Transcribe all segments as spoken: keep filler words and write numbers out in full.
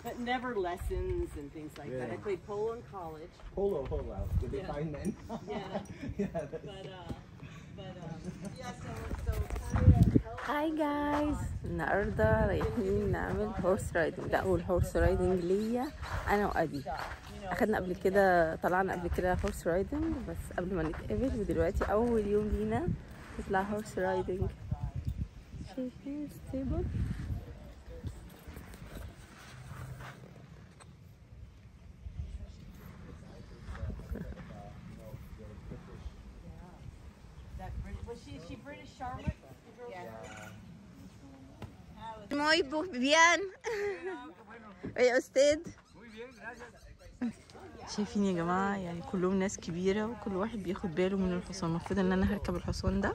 but never lessons and things like yeah. that. I played polo in college. Polo, polo. Did they yeah. find men? Yeah. yeah. But uh, but um, yeah. So so kind of. Hi guys. النهارده رايحين نعمل هورس رايدنج. ده اول هورس رايدنج ليا انا وابي. اخدنا قبل كده طلعنا قبل كده هورس رايدنج بس قبل ما نتقابل، ودلوقتي اول يوم لينا نطلع هورس رايدنج. شايفين ستيبل؟ Muy bien. يا أستاذ. شايفين يا جماعة، يعني كلهم ناس كبيرة وكل واحد بياخد باله من الحصان. المفروض ان انا هركب الحصان ده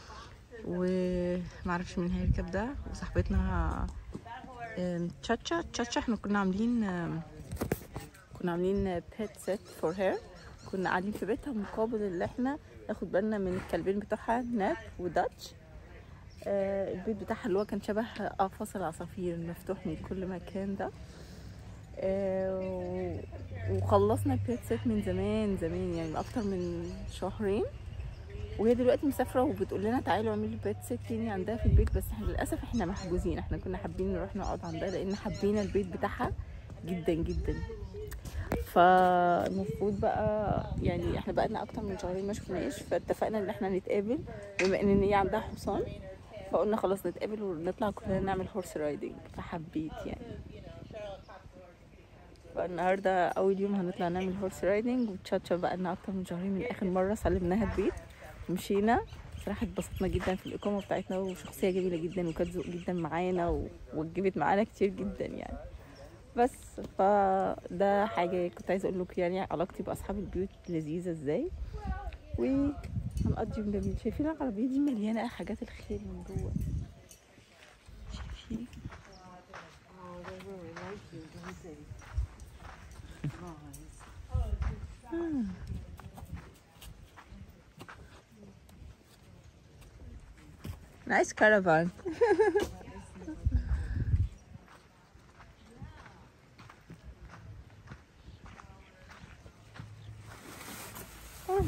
ومعرفش مين هيركب ده، وصاحبتنا تشاتشا تشاتشا احنا كنا عاملين كنا عاملين بيت سيت فور هير. كنا قاعدين في بيتها مقابل اللي احنا ناخد بالنا من الكلبين بتوعها ناب وداتش. آه البيت بتاعها اللي هو كان شبه قفص العصافير المفتوح من كل مكان ده. آه وخلصنا البيت سيت من زمان زمان، يعني من اكتر من شهرين، وهي دلوقتي مسافره وبتقول لنا تعالوا اعملوا بيت سيت تاني عندها في البيت، بس احنا للاسف احنا محجوزين. احنا كنا حابين نروح نقعد عندها لان حبينا البيت بتاعها جدا جدا. فالمفروض بقى يعني احنا بقالنا اكتر من شهرين ما شفناش، فاتفقنا ان احنا نتقابل بما ان هي عندها حصان، فقلنا خلاص نتقابل ونطلع كلنا نعمل هورس رايدنج. فحبيت يعني. فالنهارده اول يوم هنطلع نعمل هورس رايدنج، وتشاتشا بقالنا اكتر من شهرين من اخر مره سلمناها البيت ومشينا. صراحه اتبسطنا جدا في الاقامه بتاعتنا، وشخصيه جميله جدا وكانت ذوق جدا معانا ووجبت معانا كتير جدا يعني. بس فده حاجه كنت عايزه اقول لكم، يعني علاقتي باصحاب البيوت لذيذه ازاي، وهنقضي يوم جميل. شايفين العربيه دي مليانه حاجات الخيل من جوه؟ شايفين؟ Nice caravan. Oh.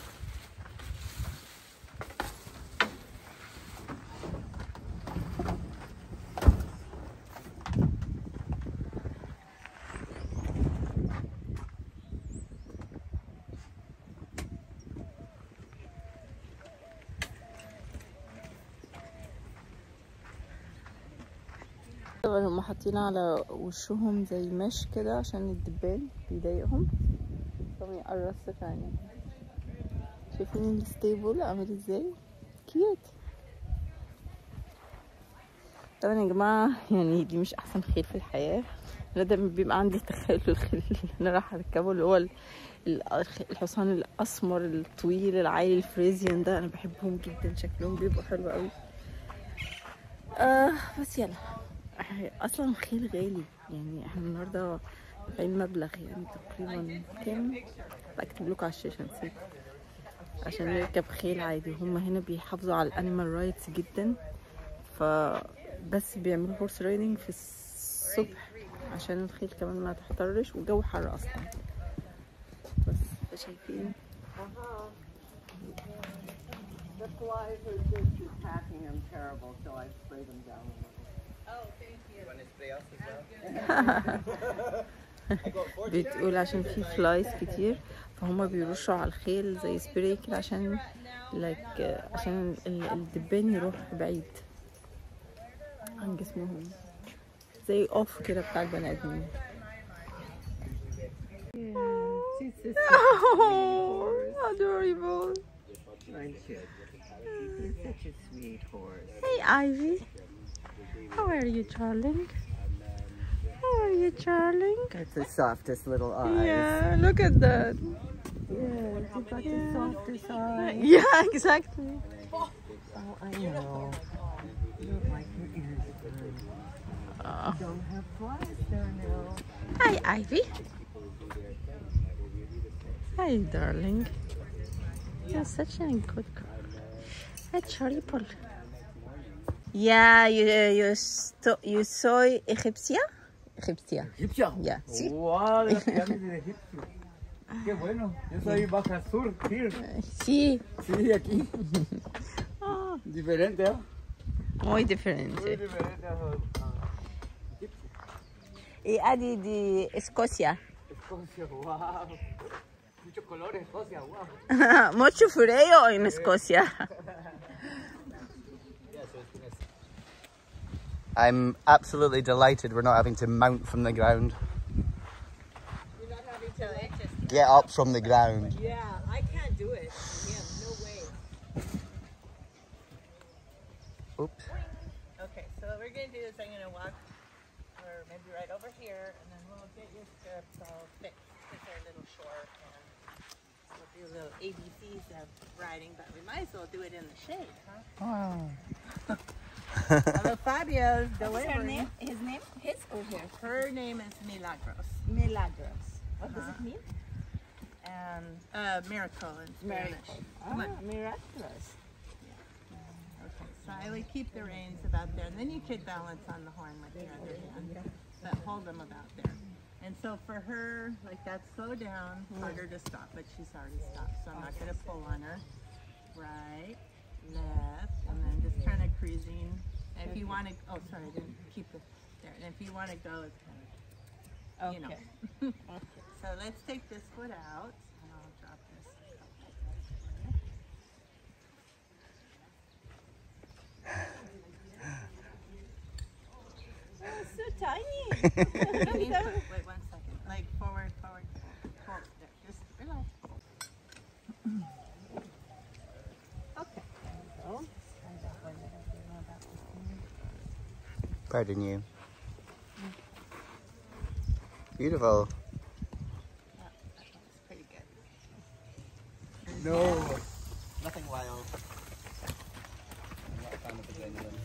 طبعا هم حاطين على وشهم زي مش كده عشان الدبان بيضايقهم، فبيقرص ثاني. شايفين الستيبل عامل ازاي كيوت. طبعا يا جماعه يعني دي مش احسن خيل في الحياه. انا دايما بيبقى عندي تخيل الخيل اللي انا رايحه اركبه اللي هو الحصان الاسمر الطويل العالي الفريزيان ده. انا بحبهم جدا، شكلهم بيبقوا حلو قوي. آه بس يلا، اصلا الخيل غالي يعني. احنا النهارده دافعين مبلغ يعني تقريبا كام، بكتب لكم على الشاشه نسيت، عشان نركب خيل عادي. هم هنا بيحافظوا على الانيمال رايتس جدا، فبس بيعملوا هورس رايدنج في الصبح عشان الخيل كمان ما تحترش، والجو حر اصلا. بس شايفين The flies are just attacking them terrible, so I spray them down a little. Oh, thank you. You want to spray us as well? بتقول عشان في فلايز كتير فهم بيرشوا على الخيل زي سبراي كده عشان لايك عشان الدبان يروح بعيد عن جسمهم، زي اوف كده بتاع البني ادمين. Oh, adorable. He's such a sweet horse. Hey, Ivy. How are you, darling? How are you, darling? That's the softest little eyes. Yeah, look at that. Yeah, she's got yeah. the softest eyes. Yeah, exactly. Oh, I know. You don't like your ears done. Oh. You don't have flies there now. Hi, Ivy. Hi, darling. You're such a good girl. Hi, Charlie Paul. Yeah, you you sto you saw Egyptia egipcia. ¿Egipcia? Yeah. Sí. ¡Wow! De las pirámides de Egipto. ¡Qué bueno! Yo soy Baja Sur, here. Sí. Sí, aquí. Ah, Diferente, ¿eh? muy Muy diferente. diferente a a Egipcio. Y Adi de Escocia. Escocia, wow. Muchos colores, Escocia, wow. Mucho frío en Escocia. I'm absolutely delighted we're not having to mount from the ground. You're not having to like just. Get up from the ground. Yeah, I can't do it. Yeah, no way. Oops. Okay, so what we're gonna do is I'm gonna walk, or maybe right over here, and then we'll get your stirrups all fixed because they're a little short, and we'll do little A B Cs of riding, but we might as well do it in the shade, huh? Wow. Hello, Fabio's What's her name? His name? His or hers? Her name is Milagros, Milagros. What does it mean? and uh, miracle in Spanish. Come on. Miraculous. Okay, so I would keep the reins about there, and then you could balance on the horn with your other hand, but hold them about there. And so for her, like that, slow down, harder to stop, but she's already stopped, so I'm not going to pull on her. Right, left, and then just kind of cruising. And if you want to, oh, sorry, I didn't keep it there. And if you want to go, it's kind of, you know. Okay. So let's take this foot out, and I'll drop this. Oh, so tiny. You need to- wait one second. Like forward, forward, forward. There, just relax. Okay. So, Pardon you. Beautiful. Yeah, that looks pretty good. No. Nothing wild. I'm not a fan of adrenaline.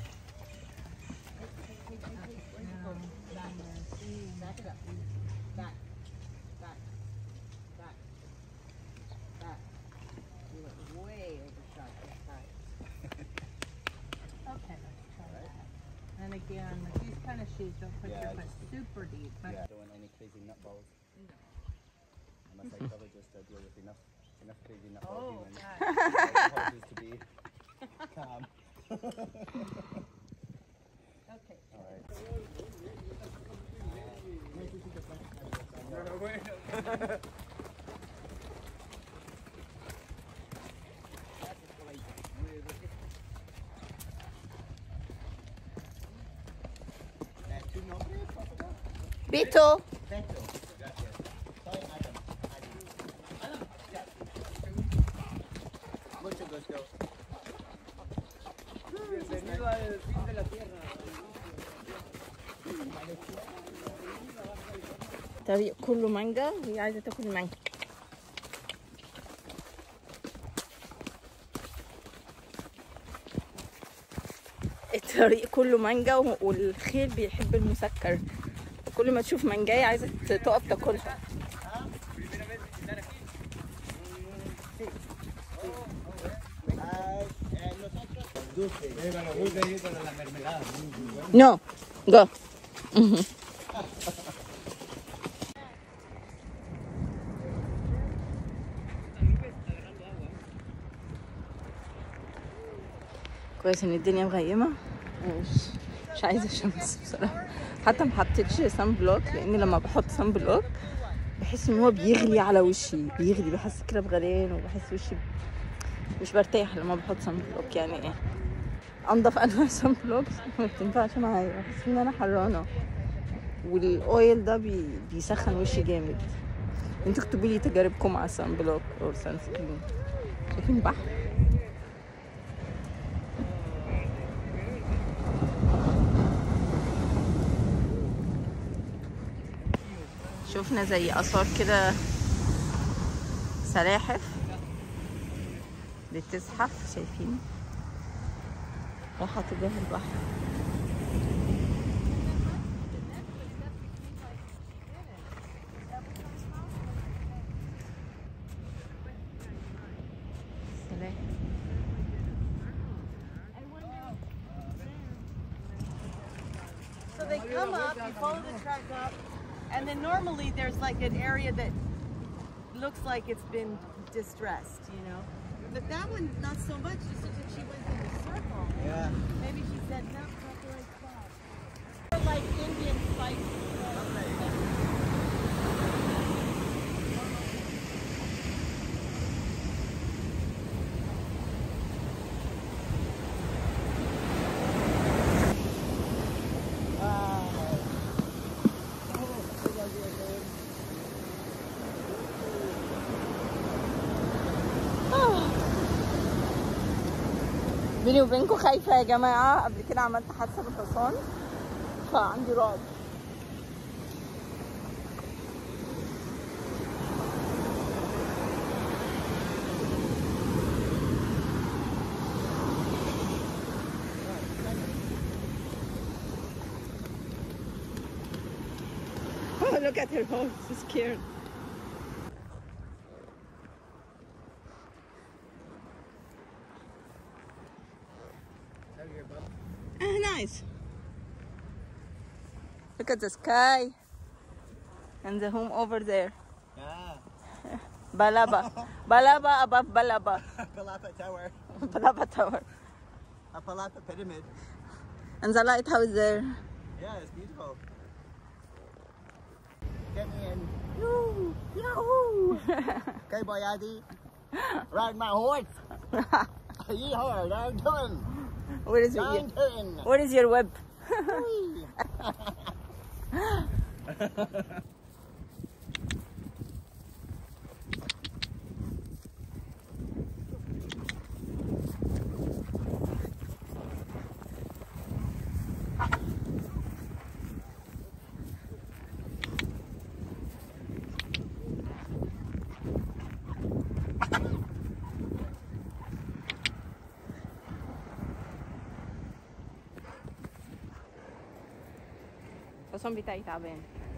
Back it up. Back. Back. Back. Back. You went way overshot this time. Okay, let's try that. And again, with these kind of shoes, don't put Yeah, your foot super deep. But Yeah, I don't want any crazy nutballs. No. I'm a psychologist, I deal with enough enough crazy nutball Oh, humans. God. My job is to be calm. Okay. Alright. ¿Tu nombre, por favor? Beto. Beto. Gracias. Soy Adam. Adam. Ya. Mucho gusto. Bienvenido al fin de la tierra. طريق كله مانجا وهي عايزة تاكل مانجا. الطريق كله مانجا والخيل بيحب المسكر، كل ما تشوف مانجاية عايزة تقف تاكلها. No, go. كويس ان الدنيا مغيمة، مش مش عايزة شمس بصراحة، حتى محطتش سان بلوك لان لما بحط سان بلوك بحس ان هو بيغلي على وشي، بيغلي، بحس كده بغليان وبحس وشي مش برتاح لما بحط سان بلوك. يعني ايه انضف انواع سان بلوك ما بتنفعش معايا، بحس ان انا حرانة، والاويل ده بي... بيسخن وشي جامد. انتوا اكتبوا لي تجاربكم مع سان بلوك او سان سكرين. شايفين البحر؟ شوفنا زي آثار كده سلاحف بتزحف، شايفين رايحة تجاه البحر. سلاحف. So they come up, you follow the track up, and then normally there's like an area that looks like it's been distressed, you know. But that one, not so much. Just looks like she went in a circle. Yeah. Maybe she said, no, it's not the right spot. They're like Indian spices. بيني وبينكم خايفة يا جماعة، قبل كده عملت حادثة بالحصان فعندي رعب. Oh, look at her horse, she's scared. Ah, nice. Look at the sky and the home over there. Yeah. Balaba. Balaba above Balaba. Palapa Tower. Balaba Tower. A Palapa Pyramid. And the lighthouse there. Yeah, it's beautiful. Get me in. Yoo! Yahoo! Okay, boy, Addy. Ride my horse. Yeehaw, down turn. Where is your Down turn. Where is your web? الحصان بتاعي تعبان.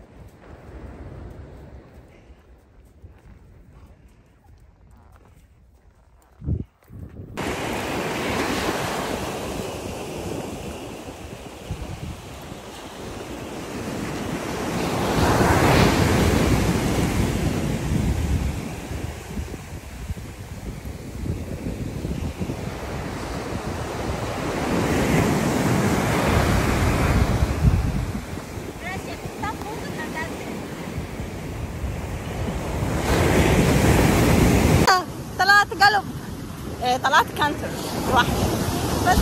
طلعت كانتر واحد بس.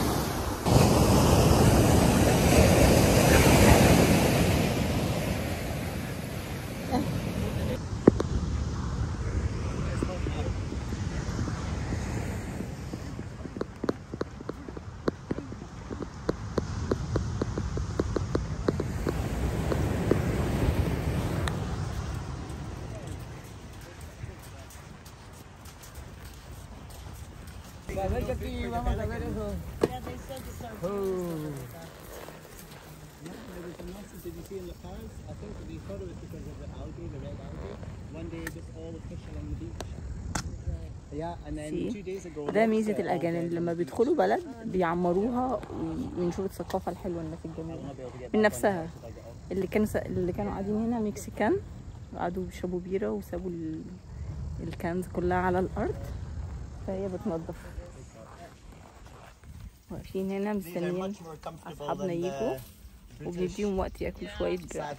Vamos a ver eso. Yeah, they said to start. Oh. There was a message, did you see in the cars? I think we thought it was because of the algae, the red algae. One day just all the fish along the beach. Yeah, and then See? two days ago. ده ميزة الأجانب لما بيدخلوا بلد بيعمروها وينشروا الثقافة الحلوة الناس الجميلة من نفسها. اللي كانوا اللي كانوا قاعدين هنا مكسيكان قعدوا بيشربوا بيرة وسابوا ال... الكنز كلها على الأرض فهي بتنظف. واقفين هنا مستنيين أصحابنا يجوا وبنديهم وقت ياكلوا شوية جراس.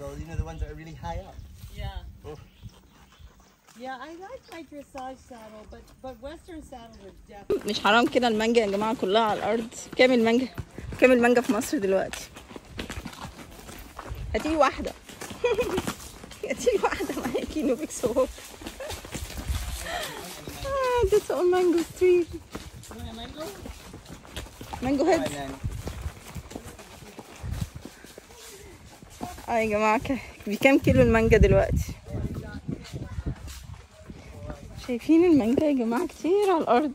Yeah. Yeah, I like my dressage saddle, but but Western saddles are definitely. مش حرام كده المانجا يا جماعة كلها على الأرض. كام المانجا؟ كام المانجا في مصر دلوقتي؟ هاتيلي واحدة. هاتيلي واحدة معايا كيلو بيكس هوب. Ah, that's all mango tree. Mango? Mango heads. اه يا جماعة بكام كيلو المانجا دلوقتي؟ شايفين المانجا يا جماعة كتير على الأرض.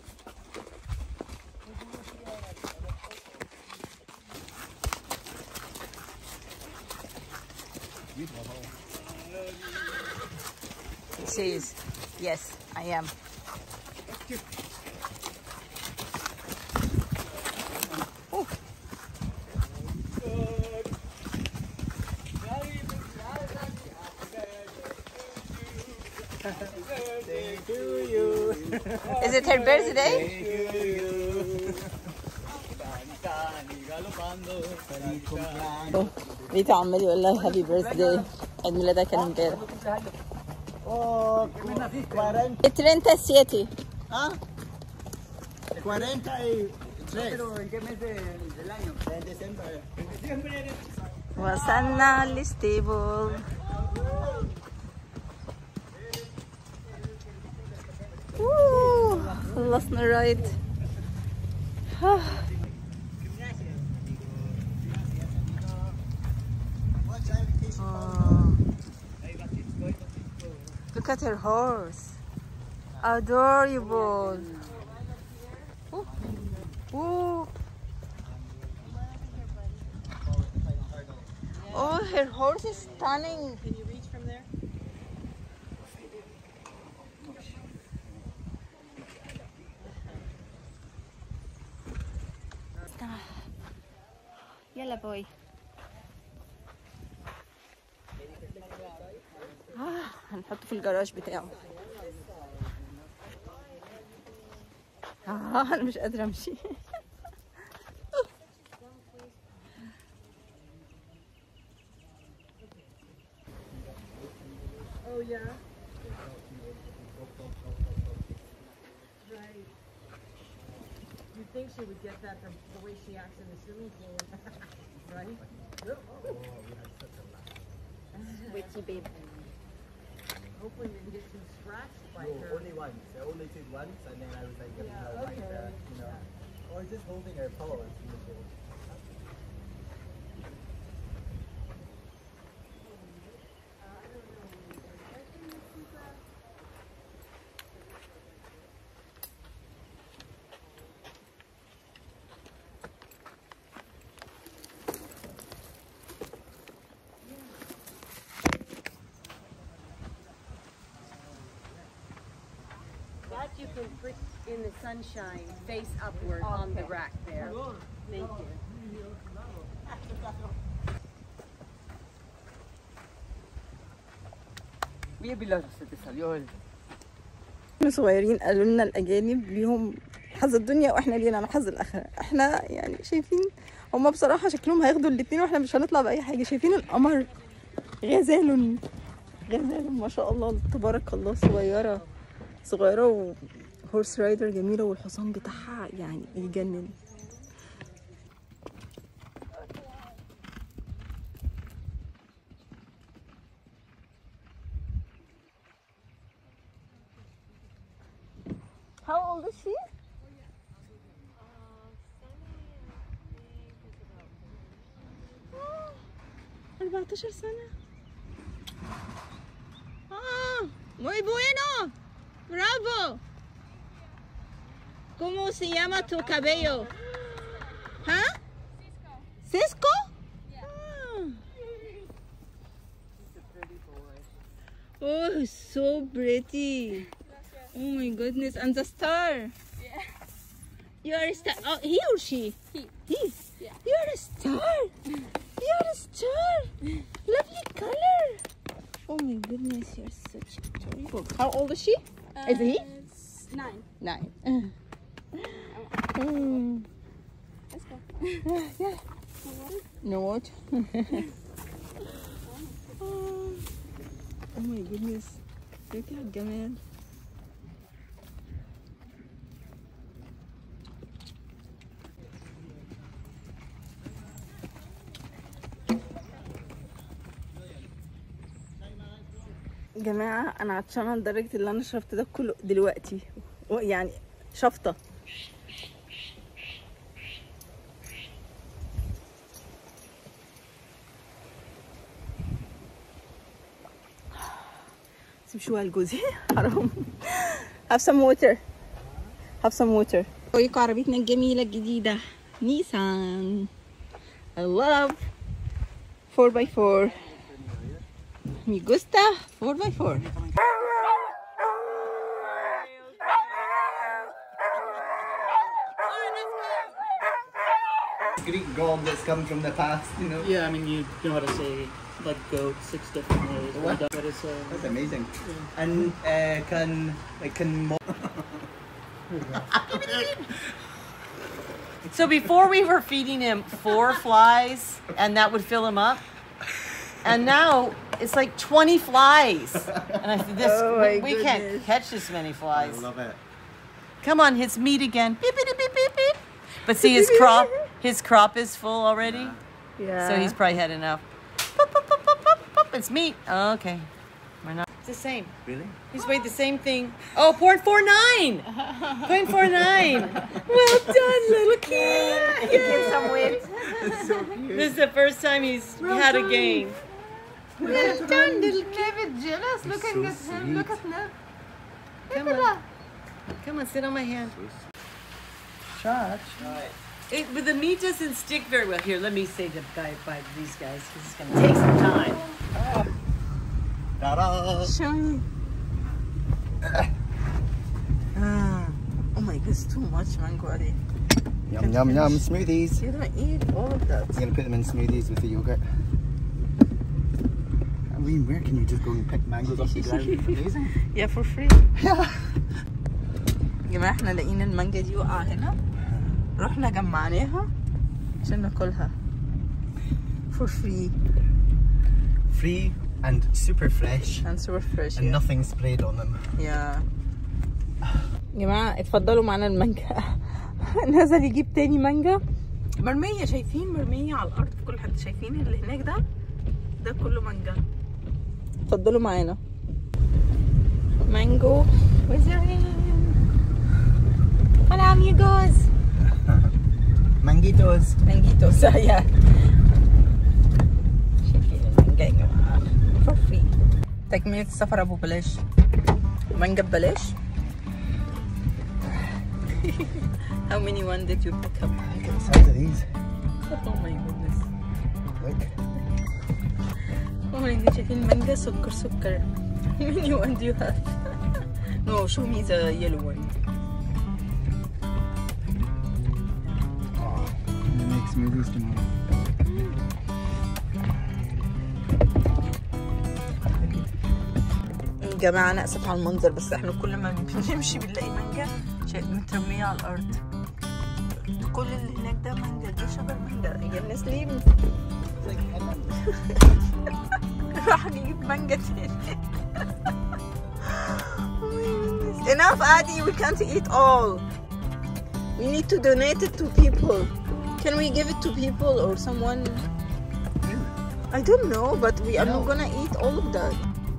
He says, yes, I am. Oh. Birthday to you. Is it her birthday? بيتي عمال يقول لها هابي بيرثداي، عيد ميلادها كان امبارح. Oh, cuarenta. treinta y siete. ¿Ah? cuarenta y tres. ¿Pero en qué mes del año? En diciembre. En diciembre. وصلنا الاستيبل. اوه خلصنا الرايد. Look at her horse. Adorable. Ooh. Ooh. Oh, her horse is stunning. Can you reach from there? يلا بوي. آه هنحطه في الجراج بتاعه. آه أنا مش قادرة أمشي. Oh yeah. Right. You'd think she would get that from the way she acts in the swimming pool, right? Witchy babe. Hopefully we can get some scratched by No, her. only once. I only did once, and then I was like, giving Yeah, her like, okay. uh, you know, or just holding her paws in the pool. That you can put in the sunshine, face upward on the rack there. Thank you. احنا صغيرين قالوا لنا الاجانب ليهم حظ الدنيا واحنا لينا حظ الاخره. احنا يعني شايفين هما بصراحه شكلهم هياخدوا الاتنين واحنا مش هنطلع باي حاجه. شايفين القمر غزال غزال ما شاء الله تبارك الله، صغيره صغيره وهورس رايدر جميله، والحصان بتاعها يعني يجنن. How old is she? أربعتاشر سنة. Ah, muy bueno. Bravo. ¿Cómo se llama tu cabello? ¿Ah? Cisco. Ah. Oh, so pretty. Oh my goodness, and the star. Yeah. You are a star. Oh, he or she? He. He. Yeah. You're a star. You're a star. Lovely color. Oh my goodness, you're such adorable. How old is she? Uh, Is he? it's nine. Nine. Mm. Let's go. Yeah. No what? Oh my goodness. Look at Gamal. جماعة أنا عطشانة لدرجة اللي أنا شربت ده كله دلوقتي، يعني شفطة. سيب شوية لجوزي حرام. Have some water. Have some water. أوريكم عربيتنا الجميلة الجديدة نيسان. I love four by four. Me gusta four by four. Greek god that's come from the past, you know. Yeah, I mean, you know how to say like goat, six different ways. What? But it's uh, That's amazing. And uh, can it can mo- So before we were feeding him four flies, and that would fill him up. And now it's like twenty flies. And I said, this, Oh we, my we can't goodness. catch this many flies. I love it. Come on, his meat again. Beep, beep, beep, beep, beep. But see, his crop, his crop is full already. Yeah. So he's probably had enough. Boop, boop, boop, boop, boop, boop. It's meat. Oh, okay. We're not. It's the same. Really? He's weighed the same thing. Oh, point four nine. point four nine. Well done, little kid. He gained some weight. It's so cute. This is the first time he's had a gain. Well done, little David. Jealous. Looking so at him. sweet. Look at him. Come on. Come on, sit on my hand. Shot. It, but the meat doesn't stick very well. Here, let me say to guy by these guys because it's going to take some time. Ta-da! Show me. Ah. Oh my god, it's too much mango already. Yum yum yum smoothies. You don't eat all of that. I'm gonna put them in smoothies with the yogurt. I mean, where can you just go and pick mangoes off the ground? It's amazing. Yeah, for free. يا جماعة احنا لقينا المانجا دي وقع هنا، رحنا جمعناها عشان ناكلها for free Free and super fresh and super fresh. and yeah. nothing sprayed on them. يا جماعة اتفضلوا معانا المانجا. نزل يجيب تاني مانجا مرمية، شايفين مرمية على الأرض في كل حتة، شايفين اللي هناك ده ده كله مانجا. اتفضلوا معانا مانجو وزرين. Hola amigos. Manguitos. مانجيتوس يا شايفين المانجا يا جماعة for free. تكملة السفر أبو بلاش، مانجا ببلاش. How many one did you pick up? Look at the size of these. Oh my goodness. Look. Oh my god, شايفين مانجا سكر سكر. How many one do you have? No, show me the yellow one. Oh, I'm gonna make smoothies tomorrow. يا جماعة أنا آسف على المنظر، بس إحنا كل ما بنمشي بنلاقي مانجا شايف مترمية على الأرض. كل اللي هناك ده مانجا، دي شبه المانجا. يا الناس ليه راح نجيب مانجا تاني. Enough, Adi. We can't eat all. We need to donate it to people. Can we give it to people or someone? I don't know, but we are not gonna eat all of that.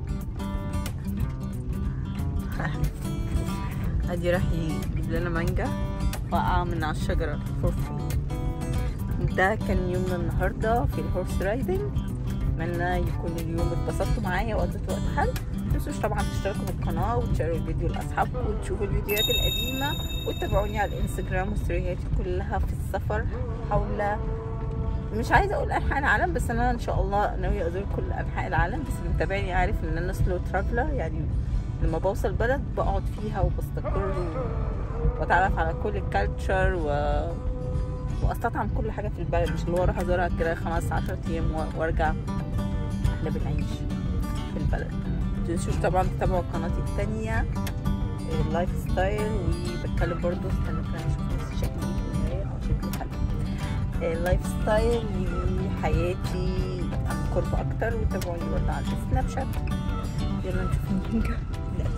ادي راح يجيب لنا مانجا وقع من على الشجرة for free. ده كان يومنا النهاردة في الهورس رايدنج. اتمنى يكون اليوم اتبسطتوا معايا وقضيتوا وقت حلو. متنسوش طبعا تشتركوا في القناة وتشاركوا الفيديو لأصحابكم وتشوفوا الفيديوهات القديمة وتتابعوني على الانستجرام وستوريهاتي كلها في السفر حول، مش عايزة اقول انحاء العالم، بس انا ان شاء الله ناوية ازور كل انحاء العالم. بس اللي متابعني عارف ان انا سلو ترافلر، يعني لما بوصل بلد بقعد فيها وبستقر واتعرف على كل الكالتشر و... واستطعم كل حاجه في البلد، مش اللي هو اروح ازورها كده خمس عشر ايام وارجع. احنا بنعيش في البلد. متنسوش طبعا تتابعوا قناتي التانية اللايف ستايل، وبتكلم برضه استنى كده اشوف شكلي في المرايه او شكلي حلو. اللايف ستايل وحياتي عن قرب اكتر، وتابعوني برضه على السناب شات. يلا نشوف المانجا.